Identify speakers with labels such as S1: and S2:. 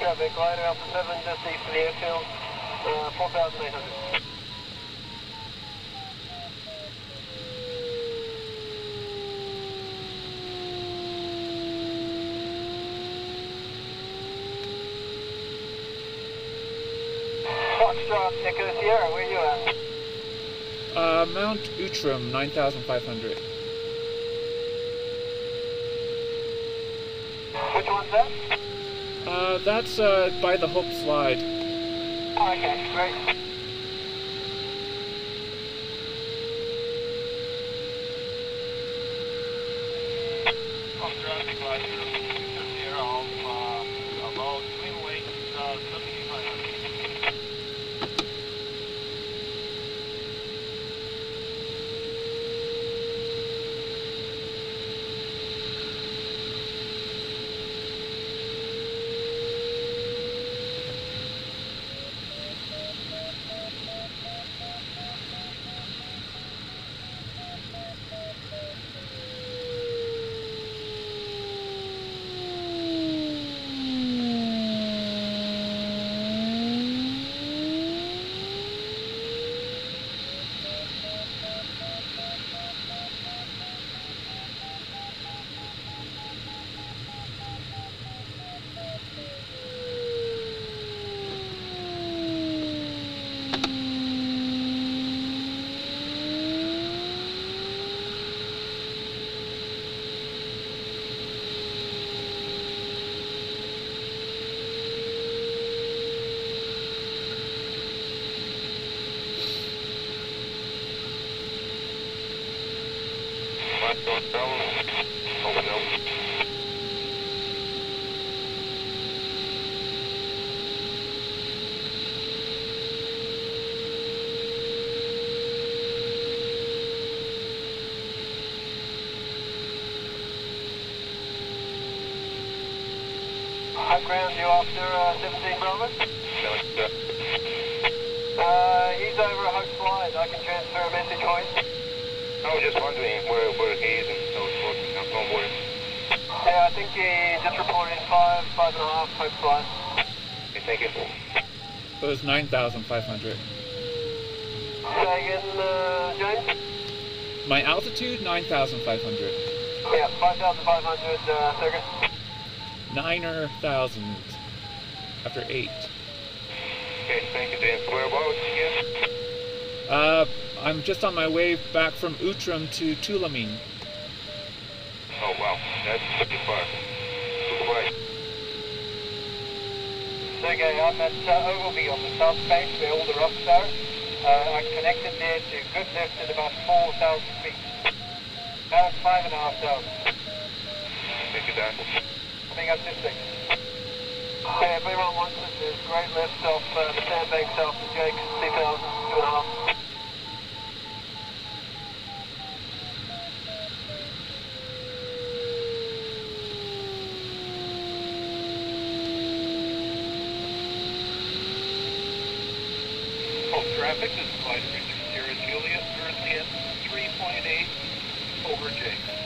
S1: traffic, glider Alpha 7, just east of the airfield, 4,800. Foxtrot, Echo Sierra, where you at?
S2: Mount Outram, 9,500.
S1: Which one's that?
S2: That's by the Hope Slide.
S1: Oh, okay, great.
S3: Traffic light here of about twin weight 7,500.
S1: High ground, you after 17 Bravo? He's over at Hope Slide. I can transfer a message for you.
S3: I was just wondering where he is and how it's working on board.
S1: Yeah, I think he just reported 5.5 Hope Slide.
S3: Okay, thank you.
S2: It was 9,500.
S1: Say again, James?
S2: My altitude, 9,500.
S1: Yeah, 5,500, circuit.
S2: 9,000 after 8.
S3: Okay, thank you, Dan. Whereabouts again?
S2: I'm just on my way back from Outram to Tulameen.
S3: Oh, wow. That's pretty far. Goodbye.
S1: Okay, I'm at Ogilvy on the south base where all the rocks are. I connected there to good lift at about 4,000 feet. About 5,500.
S3: Thank you, Dan.
S1: Coming up this thing. Okay, everyone wants it. There's great lift off the sandbank south of Jake's, 2,000, 2.5.
S3: Traffic, this is Glider Victor Sierra Juliet, currently at 3.8 over Jake.